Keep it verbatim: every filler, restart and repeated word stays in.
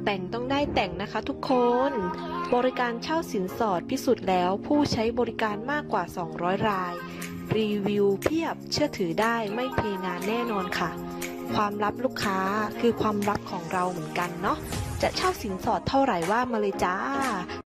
แต่งต้องได้แต่งนะคะทุกคนบริการเช่าสินสอดพิสูจน์แล้วผู้ใช้บริการมากกว่าสองร้อยรายรีวิวเพียบเชื่อถือได้ไม่เพงานแน่นอนค่ะความลับลูกค้าคือความลับของเราเหมือนกันเนาะจะเช่าสินสอดเท่าไหร่ว่ามาเลยจ้า